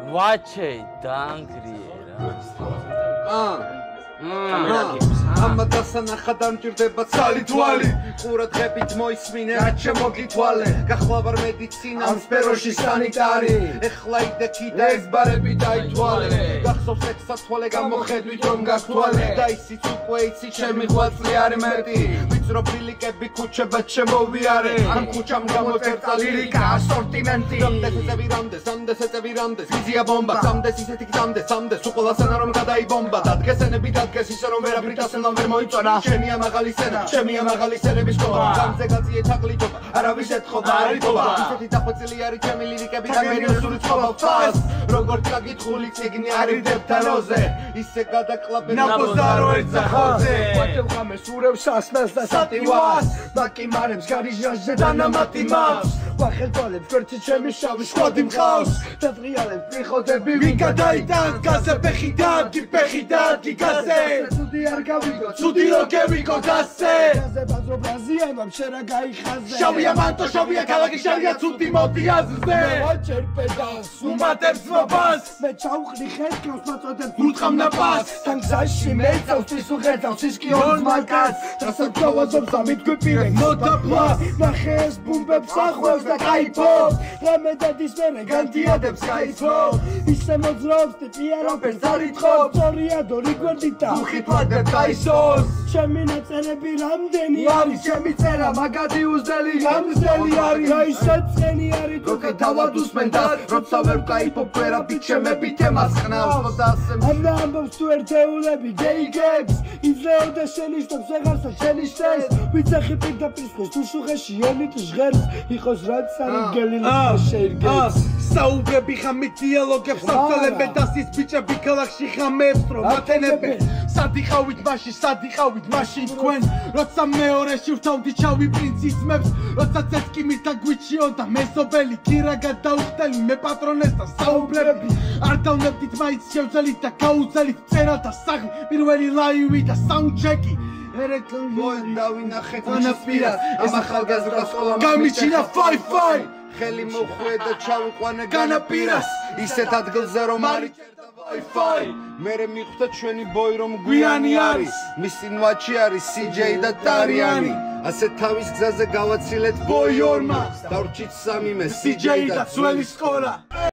ვაჩეი დაანგრიერა. ამა დასანახა დამჭირდება ცალი თვალი ყურა დღებით მოისმინე რაც შემოგითვალე გახლა ვარ მედიცინამ სფეროში სანიტარი ეხლა იდექი და ეს ბარები დაითვალე გახსოვს ეგ სათვალე გამოხედვით რომ გაქთვალე და ისიც უკვე იცი ჩემი ღვაწლი არ მეტი ვიწრო ფილიკები ქუჩებად შემოვიარე ამ ქუჩამ გამოწერტა ლირიკა ასორტიმენტი რამდენს ეწევი რამდენს ვიზია ბომბა სამდეს ისეთი გზამდეს უყოლასანა რომ გადაიბომბა დადგესენები დადგეს ისე რომ ვერაფრით ასელა ვერ მოიწონა ჩემი ამაღალი სცენა ჩემი ამაღალი სცენების ყოლა გამზე გაწიე თაკლითობა არავის ეთხოვა არითობა ისეთი დახვეწილი არის ჩემი ლირიკები და მერიოსური წყობა ფას როგორც გაგითხული წიგნი არის დებთანოზე ისე გადაკლაპენ ნაბოზარო ერცახოზე ვაჭევ ხამეს ურევს ასნას და სატივას მაკიმარებს გარიჟანზე და ნამატი მაქვს ვახელთვალებს გვერდში ჩემი შავი შკოდი მყავს და ტრიალებს პრიხოდები ვინ გადაიტანს გაზე ფეხი დადგი გაზე ცუდი არ გავიგო ცუდი რო გევიგო გაზე გაზე ბაზრო ბრაზიანამ შერა გაიხაზე შავია მანტო შავია ქალაქი შავია ცუდი მოდი აზზე ვაჭერ პედალს უმატებს მობას მე ჩავყრი ხერხავს მაწოდებს გულთხამ ნაპას თან გზაში მეწავს ის უღერწავს ის კი ორ მაკას დასაჯავაზობს ამიტგვიპირე მოტაპლა ნახეს ბუმბებს ახვევს და კაიფობს რამე დადის მერე განდიადებს კაიფობს ისე მოძრაობს ტიპია რომ პერზარითხოვ სწორია დორი გვერდითა უხით ვადებ კაისოს ჩემი ნაწერები რამდენი არის ჩემი წერა მაგადი უზდელი გამზდელი არის რაისა წენი არის თუკი დავადუსმენ და როცა ვერ ვკაიფობ ვერაფრით ჩემები თემას ხნავს და ასე ამა ამბობს თუ ერთეულები გეიგებს იძლეო და შენიშნებს ვეღარსა შენიშნეს ვიცახი პირდაპირ თუ შუღეში ელით ჟღერს იყოს რაც არის გელილი შეირგებს საუბრები ხამით დიალოგებს საფრთხელებენ დასის ბიჭები ქალაქში ხამებს რომ ათენებენ სად იყავით მაშინ თქვენ როცა მეორეში ვრთავდი ჩავი პრინცის ძმებს როცა ცეცხიმით და გვიჩიო და მეზობელი გირა გადაუხდელი მე პატრონესთან საუბრები არ დავნებდით მაინც შევძელით და გაუძელით წერათა საღი პირველი ლაივი და საუნდჩეკი დავინახეთ განაპირას ამ ახალგაზრდა სკოლა გამიჩინა ფაი ხელი მოხვედა ჩავიყვანე განაპირას ისეთ ადგილზე რომ არის Wi-Fi მერე მიხვდა ჩვენი ბოი რომ გვიანი არის მისი ნვაჩი არის CJ და ტარიანი ასე თავის გზაზე გავაცილეთ ბოი ორმა დავრჩით სამიმე CJ და ძველი სკოლა